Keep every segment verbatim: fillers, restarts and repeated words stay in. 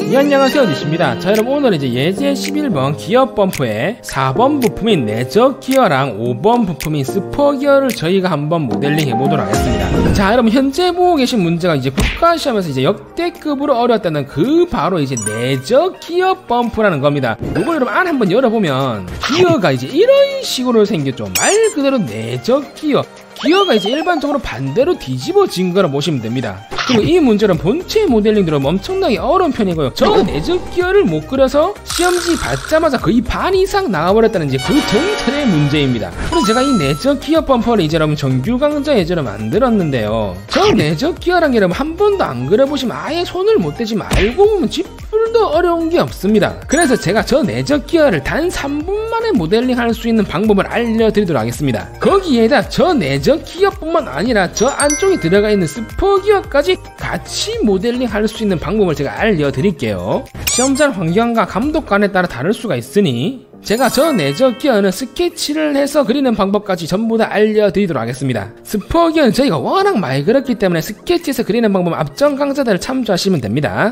네, 안녕하세요, 니씨입니다. 자, 여러분 오늘은 이제 예제 십일 번 기어 범퍼의 사 번 부품인 내적 기어랑 오 번 부품인 스포 기어를 저희가 한번 모델링 해보도록 하겠습니다. 자, 여러분 현재 보고 계신 문제가 이제 국가시험에서 이제 역대급으로 어려웠다는 그 바로 이제 내적 기어 범프라는 겁니다. 이거 여러분 안 한번 열어보면 기어가 이제 이런 식으로 생겼죠. 말 그대로 내적 기어. 기어가 이제 일반적으로 반대로 뒤집어진 거라 보시면 됩니다. 그리고 이 문제는 본체 모델링 들어보면 엄청나게 어려운 편이고요. 저 내적 기어를 못 그려서 시험지 받자마자 거의 반 이상 나와버렸다는 이제 그 정도의 문제입니다. 그럼 제가 이 내적 기어 범퍼를 이제 여러분 정규 강좌 예제로 만들었는데요. 저 내적 기어란 게 여러분 한 번도 안 그려보시면 아예 손을 못 대지 말고 보면 쥐뿔도 어려운 게 없습니다. 그래서 제가 저 내적 기어를 단 삼 분 만에 모델링 할 수 있는 방법을 알려드리도록 하겠습니다. 거기에다 저 내적 기어뿐만 아니라 저 안쪽에 들어가 있는 스포 기어까지 같이 모델링 할 수 있는 방법을 제가 알려드릴게요. 시험장 환경과 감독관에 따라 다를 수가 있으니 제가 저 내적 기어는 스케치를 해서 그리는 방법까지 전부 다 알려드리도록 하겠습니다. 스포 기어는 저희가 워낙 많이 그렸기 때문에 스케치에서 그리는 방법 앞전 강좌들을 참조하시면 됩니다.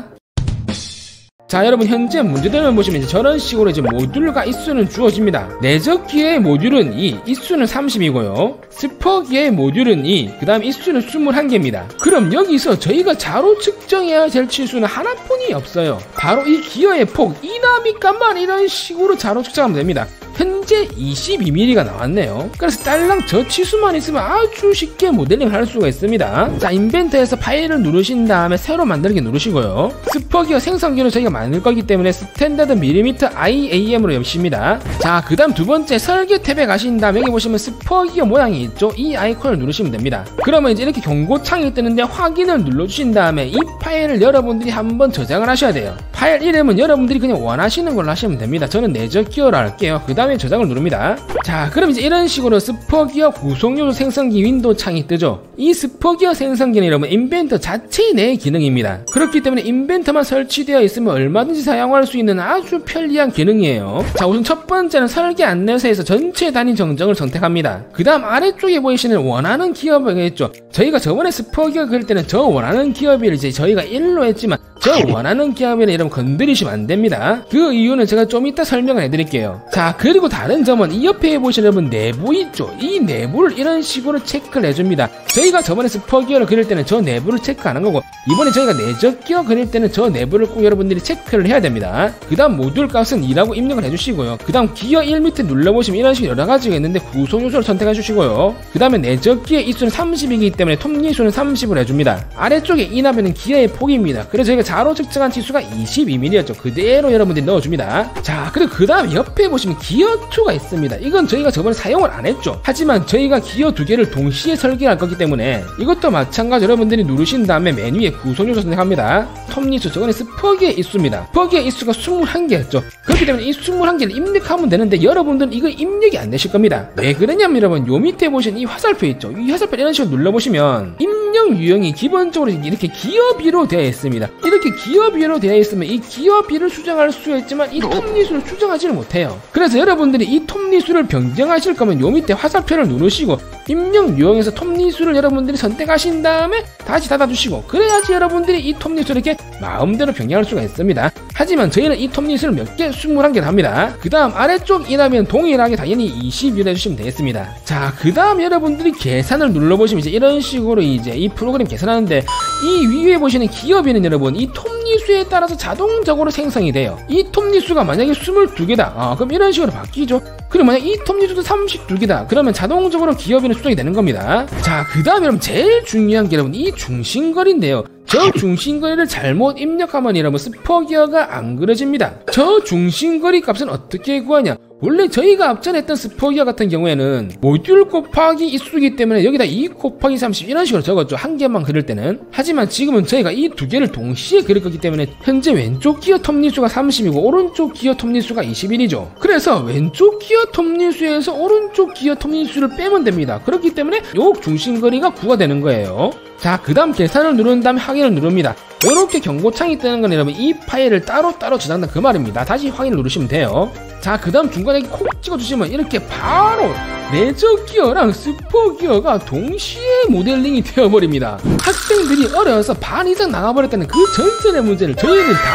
자, 여러분 현재 문제들을 보시면 이제 저런 식으로 이제 모듈과 입수는 주어집니다. 내적 기어의 모듈은 이, 입수는 삼십이고요. 스포 기어의 모듈은 이, 그 다음 입수는 이십일 개입니다. 그럼 여기서 저희가 자로 측정해야 될 치수는 하나뿐이 없어요. 바로 이 기어의 폭, 이 나비값만 이런 식으로 자로 측정하면 됩니다. 현재 이십이 밀리미터가 나왔네요. 그래서 딸랑 저 치수만 있으면 아주 쉽게 모델링을 할 수가 있습니다. 자, 인벤터에서 파일을 누르신 다음에 새로 만들기 누르시고요. 스포 기어 생성기를 저희가 만들 거기 때문에 스탠다드 밀리미터 아이에이엠으로 여십니다. 자, 그 다음 두 번째 설계 탭에 가신 다음에 여기 보시면 스포 기어 모양이 있죠? 이 아이콘을 누르시면 됩니다. 그러면 이제 이렇게 경고창이 뜨는데 확인을 눌러주신 다음에 이 파일을 여러분들이 한번 저장을 하셔야 돼요. 파일 이름은 여러분들이 그냥 원하시는 걸로 하시면 됩니다. 저는 내적 기어로 할게요. 그 다음에 저장을 누릅니다. 자, 그럼 이제 이런 식으로 스포 기어 구성요소 생성기 윈도우 창이 뜨죠. 이 스포 기어 생성기는 여러분 인벤터 자체 내의 기능입니다. 그렇기 때문에 인벤터만 설치되어 있으면 얼마든지 사용할 수 있는 아주 편리한 기능이에요. 자, 우선 첫 번째는 설계 안내서에서 전체 단위 정정을 선택합니다. 그 다음 아래쪽에 보이시는 원하는 기어비가 있죠. 저희가 저번에 스포 기어 그릴 때는 저 원하는 기어비를 이제 저희가 일로 했지만 저 원하는 기어비는 여러분 건드리시면 안 됩니다. 그 이유는 제가 좀 이따 설명을 해드릴게요. 자, 그리고 다른 점은 이 옆에 보시는 여러분 내부 있죠. 이 내부를 이런 식으로 체크를 해줍니다. 저희가 저번에 스포 기어를 그릴 때는 저 내부를 체크하는 거고 이번에 저희가 내적 기어 그릴 때는 저 내부를 꼭 여러분들이 체크를 해야 됩니다. 그 다음 모듈 값은 이라고 입력을 해주시고요. 그 다음 기어 일 밑에 눌러보시면 이런 식으로 여러가지가 있는데 구성 요소를 선택해 주시고요. 그 다음에 내적 기어 입수는 삼십이기 때문에 톱니수는 삼십을 해줍니다. 아래쪽에 이 나비는 기어의 폭입니다. 그래서 저희가 자로 측정한 치수가 이십이 밀리미터였죠. 그대로 여러분들이 넣어줍니다. 자, 그리고 그 다음 옆에 보시면 기어 이가 있습니다. 이건 저희가 저번에 사용을 안 했죠. 하지만 저희가 기어 두 개를 동시에 설계할 거기 때문에 이것도 마찬가지 여러분들이 누르신 다음에 메뉴에 구성요소 선택합니다. 톱니수, 저거는 스포 기어 입수입니다. 스포 기어 입수가 이십일 개였죠. 그렇기 때문에 이 이십일 개를 입력하면 되는데 여러분들은 이거 입력이 안 되실 겁니다. 왜 그러냐면 여러분 요 밑에 보시는 이 화살표 있죠. 이 화살표 이런 식으로 눌러보시면 입력 유형이 기본적으로 이렇게 기어비로 되어 있습니다. 이렇게 기어비로 되어 있으면 이 기어비를 수정할 수 있지만 이 톱니수를 수정하지를 못해요. 그래서 여러분들이 이 톱니수를 변경하실 거면 요 밑에 화살표를 누르시고 입력 유형에서 톱니수를 여러분들이 선택하신 다음에 다시 닫아주시고 그래야지 여러분들이 이 톱니수를 이렇게 마음대로 변경할 수가 있습니다. 하지만 저희는 이 톱니수를 몇 개, 이십일 개를 합니다. 그 다음 아래쪽 이라면 동일하게 당연히 이십일 해주시면 되겠습니다. 자, 그 다음 여러분들이 계산을 눌러보시면 이제 이런 식으로 이제 이 프로그램 계산하는데 이 위에 보시는 기어비는 여러분 이 톱니수에 따라서 자동적으로 생성이 돼요. 이 톱니수가 만약에 이십이 개다. 아, 그럼 이런 식으로 바뀌죠. 그리고 만약 이 톱니수도 삼십이 개다. 그러면 자동적으로 기어비는 수정이 되는 겁니다. 자, 그 다음에 여러분 제일 중요한 게 여러분 이 중심거리인데요. 저 중심거리를 잘못 입력하면 여러분 스포 기어가 안 그려집니다. 저 중심거리 값은 어떻게 구하냐? 원래 저희가 앞전에 했던 스포 기어 같은 경우에는 모듈 곱하기 입수기 때문에 여기다 이 곱하기 삼십 이런 식으로 적었죠. 한 개만 그릴 때는. 하지만 지금은 저희가 이 두 개를 동시에 그릴 거기 때문에 현재 왼쪽 기어 톱니수가 삼십이고 오른쪽 기어 톱니수가 이십일이죠. 그래서 왼쪽 기어 톱니수에서 오른쪽 기어 톱니수를 빼면 됩니다. 그렇기 때문에 요 중심거리가 구가 되는 거예요. 자, 그 다음 계산을 누른 다음에 확인을 누릅니다. 이렇게 경고창이 뜨는 건 여러분 이 파일을 따로따로 저장한다 그 말입니다. 다시 확인을 누르시면 돼요. 자, 그 다음 중간에 콕 찍어주시면 이렇게 바로 내적 기어랑 스포 기어가 동시에 모델링이 되어버립니다. 학생들이 어려워서 반 이상 나가버렸다는 그 전설의 문제를 저희는 다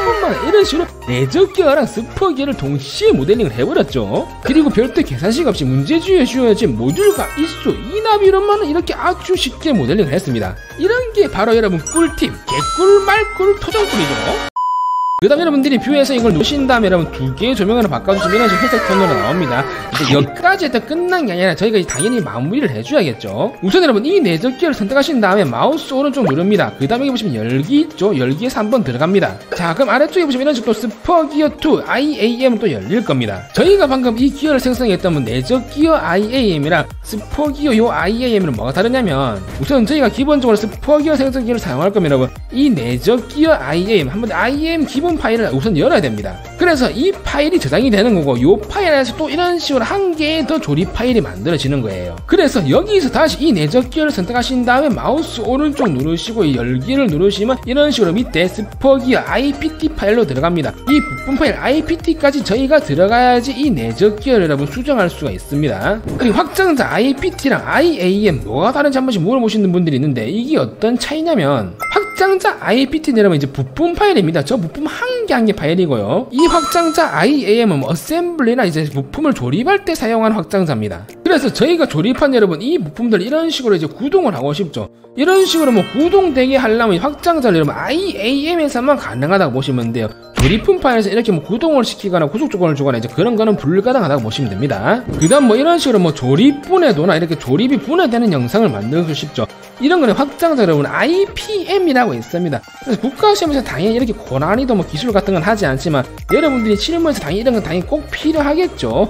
분 만에 이런 식으로 내적 기어랑 스포 기어를 동시에 모델링을 해버렸죠. 그리고 별도 계산식 없이 문제주의에 주어진 모듈과 이수, 이납 이런만은 이렇게 아주 쉽게 모델링을 했습니다. 이런 게 바로 여러분 꿀팁, 개꿀 말꿀 토종꿀이죠. 그 다음 여러분들이 뷰에서 이걸 누르신 다음에 여러분 두 개의 조명으로 바꿔주시면 이런 식으로 회색 톤으로 나옵니다. 이제 여기까지 해도 끝난 게 아니라 저희가 당연히 마무리를 해줘야겠죠. 우선 여러분 이 내적 기어를 선택하신 다음에 마우스 오른쪽 누릅니다. 그 다음에 여기 보시면 열기 있죠. 열기에서 한번 들어갑니다. 자, 그럼 아래쪽에 보시면 이런 식으로 스포 기어 투 아이에이엠은 또 열릴 겁니다. 저희가 방금 이 기어를 생성했던 내적 기어 아이에이엠이랑 스포 기어 요 아이에이엠이랑 뭐가 다르냐면, 우선 저희가 기본적으로 스포 기어 생성 기어를 사용할 거면 여러분 이 내적 기어 아이에이엠 한번 아이에이엠 기본 파일을 우선 열어야 됩니다. 그래서 이 파일이 저장이 되는 거고, 이 파일에서 또 이런 식으로 한 개의 더 조립 파일이 만들어지는 거예요. 그래서 여기서 다시 이 내적 기어를 선택하신 다음에 마우스 오른쪽 누르시고 이 열기를 누르시면 이런 식으로 밑에 스포 기어 아이피티 파일로 들어갑니다. 이 부품 파일 아이피티까지 저희가 들어가야지 이 내적 기어를 여러분 수정할 수가 있습니다. 그리고 확장자 아이피티랑 아이에이엠 뭐가 다른지 한 번씩 물어보시는 분들이 있는데, 이게 어떤 차이냐면, 확장자 아이피티는 여러분 이제 부품 파일입니다. 저 부품 한 개 한 개 파일이고요. 이 확장자 아이에이엠은 뭐 어셈블리나 이제 부품을 조립할 때 사용하는 확장자입니다. 그래서 저희가 조립한 여러분 이 부품들 이런 식으로 이제 구동을 하고 싶죠. 이런 식으로 뭐 구동되게 하려면 확장자를 여러분 아이에이엠에서만 가능하다고 보시면 돼요. 조립품 파일에서 이렇게 뭐 구동을 시키거나 구속 조건을 주거나 이제 그런 거는 불가능하다고 보시면 됩니다. 그 다음 뭐 이런 식으로 뭐 조립 분해도나 이렇게 조립이 분해되는 영상을 만들고 싶죠. 이런 거는 확장자 여러분 아이피엠이라고 있습니다. 그래서 국가시험에서 당연히 이렇게 고난이도 뭐 기술 같은 건 하지 않지만 여러분들이 실무에서 당연히 이런 건 당연히 꼭 필요하겠죠.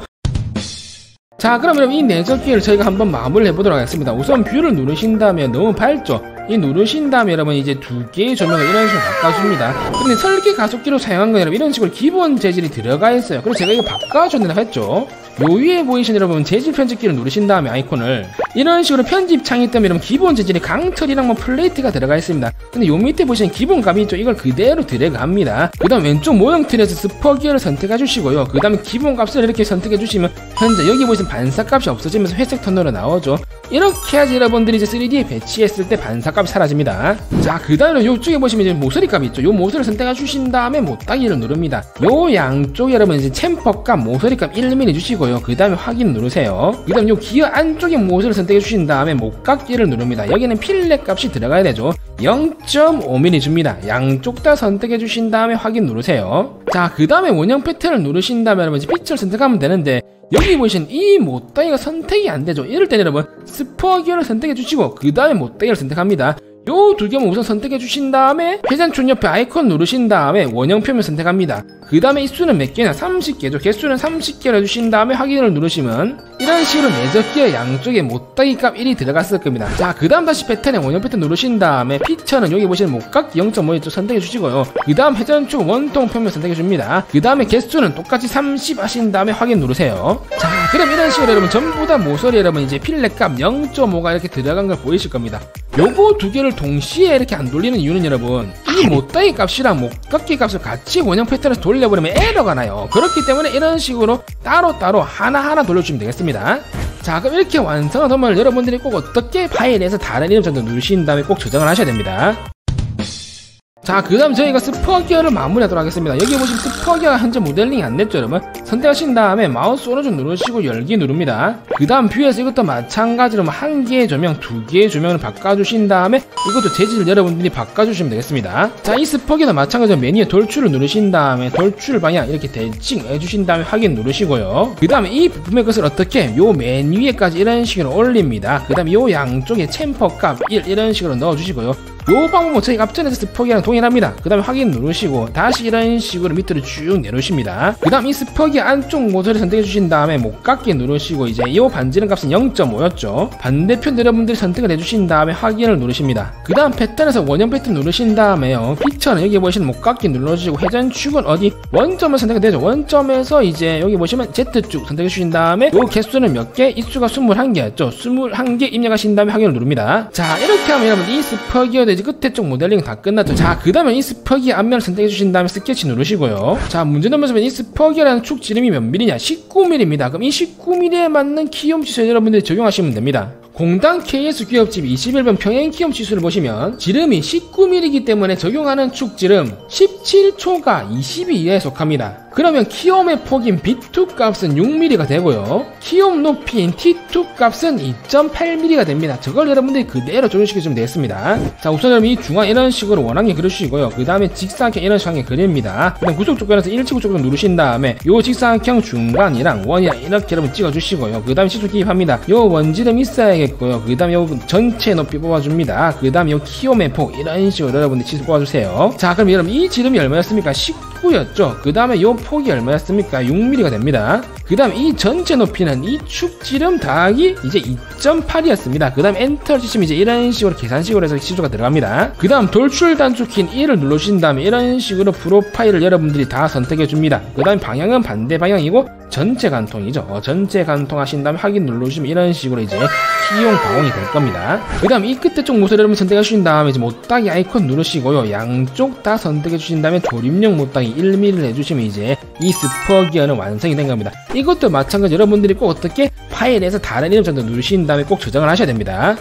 자, 그럼 여러분 이 내적 기어를 저희가 한번 마무리를 해보도록 하겠습니다. 우선 뷰를 누르신 다음에 너무 밝죠? 이 누르신 다음에 여러분 이제 두 개의 조명을 이런 식으로 바꿔줍니다. 근데 설계 가속기로 사용한 건 여러분 이런 식으로 기본 재질이 들어가 있어요. 그래서 제가 이거 바꿔준다고 했죠. 요 위에 보이시는 여러분 재질 편집기를 누르신 다음에 아이콘을 이런 식으로 편집 창이 뜨면 여러분 기본 재질이 강털이랑 뭐 플레이트가 들어가 있습니다. 근데 요 밑에 보시는 기본 값이 있죠. 이걸 그대로 드래그합니다. 그 다음 왼쪽 모형 틀에서 스포 기어를 선택해 주시고요. 그 다음에 기본 값을 이렇게 선택해 주시면 현재 여기 보시는 반사 값이 없어지면서 회색 톤으로 나오죠. 이렇게 해야지 여러분들이 이제 쓰리디에 배치했을 때 반사 값이 사라집니다. 자, 그 다음에 요쪽에 보시면 이제 모서리 값이 있죠. 요 모서리를 선택해 주신 다음에 못따기를 누릅니다. 요 양쪽에 여러분 이제 챔퍼 값, 모서리 값 일 밀리미터 주시고요. 그 다음에 확인 누르세요. 그 다음 요 기어 안쪽에 모서리를 선택해 주신 다음에 목각기를 누릅니다. 여기는 필렛 값이 들어가야 되죠. 영 점 오 밀리미터 줍니다. 양쪽 다 선택해 주신 다음에 확인 누르세요. 자, 그 다음에 원형 패턴을 누르신 다음에 여러분 이제 피처를 선택하면 되는데, 여기 보시는 이 못다이가 선택이 안 되죠. 이럴 때 여러분 스포 기어를 선택해 주시고 그 다음에 못다이를 선택합니다. 요 두 개만 우선 선택해 주신 다음에 회전촌 옆에 아이콘 누르신 다음에 원형 표면 선택합니다. 그 다음에 입수는 몇 개냐? 삼십 개죠. 개수는 삼십 개를 해주신 다음에 확인을 누르시면 이런 식으로 내적 기어 양쪽에 못다이 값 일이 들어갔을 겁니다. 자, 그 다음 다시 패턴에 원형 패턴 누르신 다음에 피처는 여기 보시는 목각기 영 점 오 쪽 선택해 주시고요. 그 다음 회전축 원통 표면 선택해 줍니다. 그 다음에 개수는 똑같이 삼십 하신 다음에 확인 누르세요. 자, 그럼 이런 식으로 여러분 전부 다 모서리 여러분 이제 필렛 값 영 점 오가 이렇게 들어간 걸 보이실 겁니다. 요거 두 개를 동시에 이렇게 안 돌리는 이유는 여러분 이 못다이 값이랑 목각기 값을 같이 원형 패턴에서 돌려버리면 에러가 나요. 그렇기 때문에 이런 식으로 따로따로 하나하나 돌려주시면 되겠습니다. 자, 그럼 이렇게 완성한 도면을 여러분들이 꼭 어떻게 파일에서 다른 이름 정도 누르신 다음에 꼭 저장을 하셔야 됩니다. 자, 그 다음 저희가 스포 기어를 마무리하도록 하겠습니다. 여기 보시면 스포 기어가 현재 모델링이 안 됐죠 여러분. 선택하신 다음에 마우스 오른쪽 누르시고 열기 누릅니다. 그 다음 뷰에서 이것도 마찬가지로 한 개의 조명, 두 개의 조명을 바꿔주신 다음에 이것도 재질을 여러분들이 바꿔주시면 되겠습니다. 자, 이 스포 기어도 마찬가지로 메뉴에 돌출을 누르신 다음에 돌출 방향 이렇게 대칭 해주신 다음에 확인 누르시고요. 그 다음에 이 부품의 것을 어떻게 요 맨 위에까지 이런 식으로 올립니다. 그 다음에 요 양쪽에 챔퍼 값 일 이런 식으로 넣어주시고요. 요 방법은 저희 앞전에서 스포 기어랑 동일합니다. 그 다음에 확인 누르시고 다시 이런 식으로 밑으로 쭉 내려오십니다. 그 다음 이 스포 기어 안쪽 모서리 선택해 주신 다음에 목각기 누르시고 이제 이 반지름 값은 영 점 오였죠 반대편 여러분들이 선택을 해주신 다음에 확인을 누르십니다. 그 다음 패턴에서 원형 패턴 누르신 다음에요 피처는 여기 보시면 목각기 눌러주시고 회전축은 어디 원점을 선택이 되죠. 원점에서 이제 여기 보시면 Z축 선택해 주신 다음에 요 개수는 몇 개? 입수가 이십일 개였죠. 이십일 개 입력하신 다음에 확인을 누릅니다. 자, 이렇게 하면 여러분 이 스포 기어 이제 끝에 쪽 모델링 다 끝났죠. 자, 그 다음에 이 스포 기어 앞면을 선택해 주신 다음에 스케치 누르시고요. 자, 문제 넘어서 이 스포 기어라는 축 지름이 몇 밀리냐? 십구 밀리미터입니다. 그럼 이 십구 밀리미터에 맞는 키움 지수 여러분들이 적용하시면 됩니다. 공단 케이에스 기업집 이십일 번 평행 키움 지수를 보시면 지름이 십구 밀리미터이기 때문에 적용하는 축 지름 십구 십칠 초가 이십이 이하에 속합니다. 그러면 키움의 폭인 비 투 값은 육 밀리미터가 되고요. 키움 높이인 티 투 값은 이 점 팔 밀리미터가 됩니다. 저걸 여러분들이 그대로 조정시켜주면 되겠습니다. 자, 우선 여러분 이 중앙 이런 식으로 원하게 그려주시고요. 그 다음에 직사각형 이런 식으로 그립니다. 그다음 구속 조건에서 일치 구속 조건 누르신 다음에 요 직사각형 중간이랑 원이랑 이렇게 여러분 찍어주시고요. 그 다음에 시술 기입합니다. 요 원지름 있어야겠고요. 그 다음에 요 전체 높이 뽑아줍니다. 그 다음에 요 키움의 폭 이런 식으로 여러분들 치수 뽑아주세요. 자, 그럼 여러분 이 지름이 얼마였습니까? 십구였죠. 그 다음에 요 폭이 얼마였습니까? 육 밀리미터가 됩니다. 그 다음 이 전체 높이는 이 축지름 더하기 이제 이 점 팔이었습니다. 그 다음 엔터를 치시면 이제 이런 식으로 계산식으로 해서 시수가 들어갑니다. 그 다음 돌출 단축키인 일을 누르신 다음에 이런 식으로 프로파일을 여러분들이 다 선택해 줍니다. 그 다음 방향은 반대 방향이고 전체 간통이죠. 어, 전체 간통하신 다음에 확인 누르시면 이런 식으로 이제 키용 가공이 될 겁니다. 그 다음 이 끝에 쪽 모서리 여러분 선택해 주신 다음에 이제 못따기 아이콘 누르시고요. 양쪽 다 선택해 주신 다음에 조립용 못따기 일 밀리미터를 해주시면 이제 이 스포 기어는 완성이 된 겁니다. 이것도 마찬가지 여러분들이 꼭 어떻게 파일에서 다른 이름 정도 누르신 다음에 꼭 저장을 하셔야 됩니다.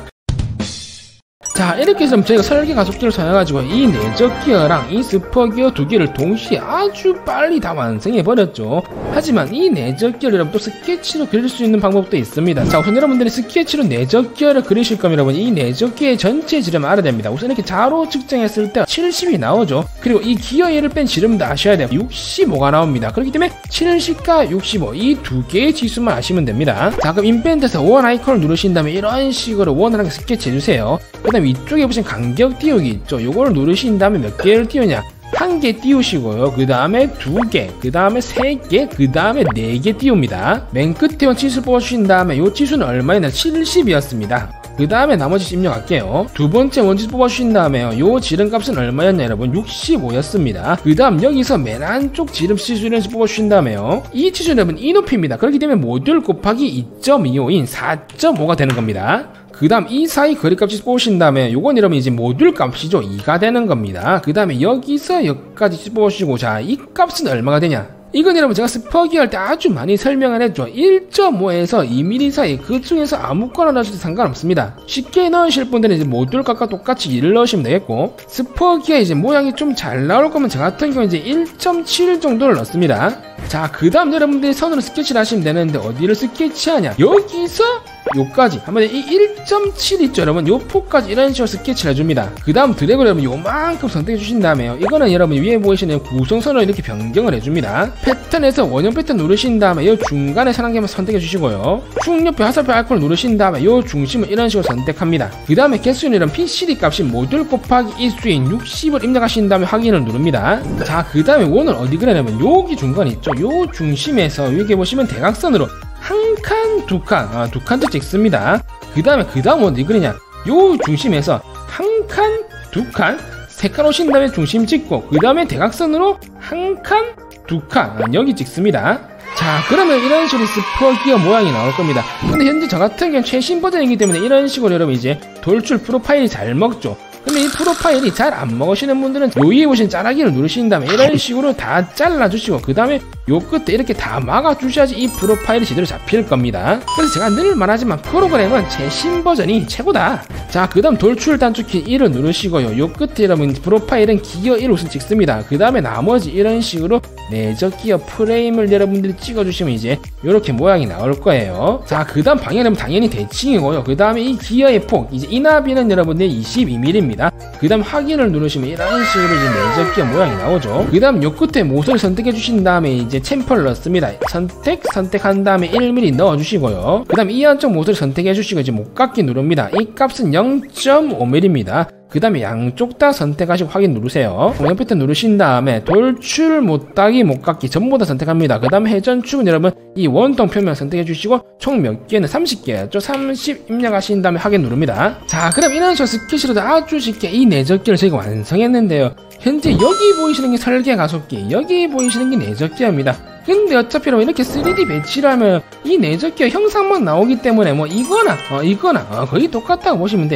자, 이렇게 해서 저희가 설계 가속기를 사용해가지고 이 내적 기어랑 이 스포 기어 두 개를 동시에 아주 빨리 다 완성해버렸죠. 하지만 이 내적 기어를 여러분 또 스케치로 그릴 수 있는 방법도 있습니다. 자, 우선 여러분들이 스케치로 내적 기어를 그리실 거면 여러분 이 내적 기어의 전체 지름을 알아야 됩니다. 우선 이렇게 자로 측정했을 때 칠십이 나오죠. 그리고 이 기어 얘를 뺀 지름도 아셔야 돼요. 육십오가 나옵니다. 그렇기 때문에 칠십과 육십오 이 두 개의 지수만 아시면 됩니다. 자, 그럼 인벤트에서 원 아이콘을 누르신 다음에 이런 식으로 원을 한 개 스케치 해주세요. 그 다음에 위쪽에 보시면 간격 띄우기 있죠. 요걸 누르신 다음에 몇 개를 띄우냐? 한 개 띄우시고요. 그 다음에 두 개, 그 다음에 세 개, 그 다음에 네 개 띄웁니다. 맨 끝에 원 치수 뽑아주신 다음에 요 치수는 얼마였나? 칠십이었습니다. 그 다음에 나머지 입력할게요. 두 번째 원치수 뽑아주신 다음에요. 요 지름값은 얼마였냐 여러분? 육십오였습니다. 그 다음 여기서 맨 안쪽 지름 치수를 뽑아주신 다음에요. 이 치수는 여러분 이 높이입니다. 그렇기 때문에 모듈 곱하기 이 점 이오인 사 점 오가 되는 겁니다. 그 다음 이 사이 거리값이 뽑으신 다음에 요건 여러분 이제 모듈 값이죠. 이가 되는 겁니다. 그 다음에 여기서 여기까지 뽑으시고 자, 이 값은 얼마가 되냐? 이건 여러분 제가 스퍼기 할 때 아주 많이 설명을 했죠. 일 점 오에서 이 밀리미터 사이 그 중에서 아무거나 넣으셔도 상관없습니다. 쉽게 넣으실 분들은 이제 모듈 값과 똑같이 일을 넣으시면 되겠고, 스퍼기가 이제 모양이 좀 잘 나올 거면 저 같은 경우 이제 일 점 칠 정도를 넣습니다. 자, 그 다음 여러분들이 선으로 스케치를 하시면 되는데 어디를 스케치하냐? 여기서 요까지 한번 이 일 점 칠 있죠 여러분, 요 폭까지 이런 식으로 스케치를 해줍니다. 그 다음 드래그 여러분 요만큼 선택해 주신 다음에요, 이거는 여러분 위에 보이시는 구성선으로 이렇게 변경을 해줍니다. 패턴에서 원형 패턴 누르신 다음에 요 중간에 선 한 개만 선택해 주시고요, 축 옆에 화살표 아이콘을 누르신 다음에 요 중심을 이런 식으로 선택합니다. 그 다음에 개수는 이런 피씨디 값이 모듈 곱하기 이 수인 육십을 입력하신 다음에 확인을 누릅니다. 자, 그 다음에 원을 어디 그려냐면 여기 중간 있죠, 요 중심에서 여기 보시면 대각선으로 한 칸, 두 칸, 아, 두 칸째 찍습니다. 그 다음에 그 다음 어디 그리냐, 요 중심에서 한 칸, 두 칸, 세 칸 오신 다음에 중심 찍고 그 다음에 대각선으로 한 칸, 두 칸, 아, 여기 찍습니다. 자, 그러면 이런 식으로 스포기어 모양이 나올 겁니다. 근데 현재 저 같은 경우는 최신 버전이기 때문에 이런 식으로 여러분 이제 돌출 프로파일이 잘 먹죠. 근데 이 프로파일이 잘 안 먹으시는 분들은 요 위에 보신 자르기를 누르신 다음에 이런 식으로 다 잘라주시고 그 다음에 요 끝에 이렇게 다 막아주셔야지 이 프로파일이 제대로 잡힐 겁니다. 그래서 제가 늘 말하지만 프로그램은 최신 버전이 최고다. 자, 그 다음 돌출 단축키 일을 누르시고요, 요 끝에 여러분 프로파일은 기어 일 우선 찍습니다. 그 다음에 나머지 이런 식으로 내적 기어 프레임을 여러분들이 찍어주시면 이제 요렇게 모양이 나올 거예요. 자, 그 다음 방향은 당연히 대칭이고요. 그 다음에 이 기어의 폭, 이제 이 나비는 여러분들 이십이 밀리미터입니다. 그 다음 확인을 누르시면 이런 식으로 이제 내적 기어 모양이 나오죠. 그 다음 요 끝에 모서리 선택해 주신 다음에 이제 챔퍼를 넣습니다. 선택, 선택한 다음에 일 밀리미터 넣어주시고요. 그 다음 이 안쪽 모서리 선택해 주시고 이제 목깎기 누릅니다. 이 값은 영 점 오 밀리미터입니다. 그 다음에 양쪽 다 선택하시고 확인 누르세요. 원형 패턴 누르신 다음에 돌출, 못따기, 못깎기 전부 다 선택합니다. 그 다음에 회전축은 여러분 이 원동 표면 선택해 주시고 총 몇 개는 삼십 개였죠. 삼십 입력하신 다음에 확인 누릅니다. 자, 그럼 이런 식으로 스케치로도 아주 쉽게 이 내적기를 저희가 완성했는데요. 현재 여기 보이시는 게 설계 가속기, 여기 보이시는 게 내적기입니다. 근데 어차피 이렇게 쓰리디 배치를 하면 이 내적기어 형상만 나오기 때문에 뭐 이거나 어, 이거나 어, 거의 똑같다고 보시면 돼요.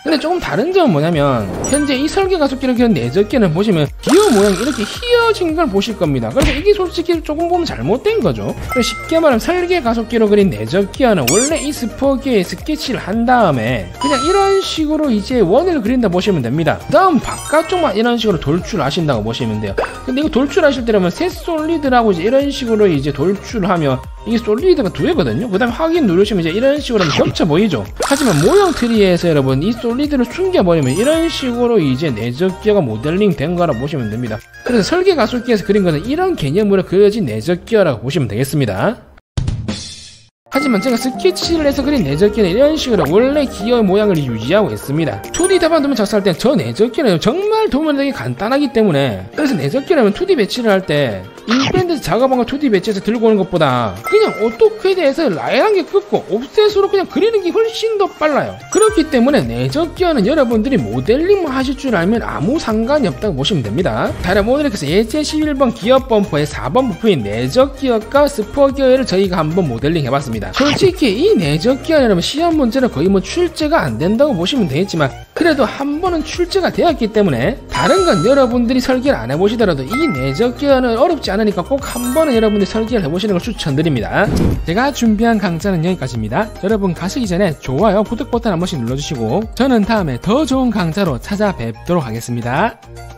근데 조금 다른 점은 뭐냐면 현재 이 설계 가속기를 기어 내적기어는 보시면 기어 모양이 이렇게 휘어진 걸 보실 겁니다. 그래서 이게 솔직히 조금 보면 잘못된 거죠. 쉽게 말하면 설계 가속기로 그린 내적기어는 원래 이 스포기어에 스케치를 한 다음에 그냥 이런 식으로 이제 원을 그린다 보시면 됩니다. 그 다음 바깥쪽만 이런 식으로 돌출하신다고 보시면 돼요. 근데 이거 돌출하실 때라면 새 솔리드라고 이제 이런 식으로 이제 돌출을 하면 이게 솔리드가 두 개거든요. 그 다음에 확인 누르시면 이제 이런 식으로 하면 겹쳐 보이죠. 하지만 모형 트리에서 여러분 이 솔리드를 숨겨버리면 이런 식으로 이제 내적기어가 모델링 된 거라 보시면 됩니다. 그래서 설계 가속기에서 그린 것은 이런 개념으로 그려진 내적기어라고 보시면 되겠습니다. 하지만 제가 스케치를 해서 그린 내적기어는 이런 식으로 원래 기어 모양을 유지하고 있습니다. 투디 답안 도면 작성할 때 저 내적기어는 정말 도면 되게 간단하기 때문에 그래서 내적기어라면 투디 배치를 할 때 인밴드에서 작업한 거 투디 배치해서 들고 오는 것보다 그냥 오토캐드에서 라인 한 개 끊고 옵셋으로 그냥 그리는 게 훨씬 더 빨라요. 그렇기 때문에 내적기어는 여러분들이 모델링만 하실 줄 알면 아무 상관이 없다고 보시면 됩니다. 자, 그럼 오늘 그래서 예제 십일 번 기어 범퍼의 사 번 부품인 내적기어과 스포기어를 저희가 한번 모델링 해봤습니다. 솔직히 이 내적기어 여러분 시험 문제는 거의 뭐 출제가 안 된다고 보시면 되겠지만 그래도 한 번은 출제가 되었기 때문에 다른 건 여러분들이 설계를 안 해보시더라도 이 내적기어는 어렵지 않으니까 꼭 한 번은 여러분들이 설계를 해보시는 걸 추천드립니다. 제가 준비한 강좌는 여기까지입니다. 여러분 가시기 전에 좋아요, 구독 버튼 한 번씩 눌러주시고 저는 다음에 더 좋은 강좌로 찾아뵙도록 하겠습니다.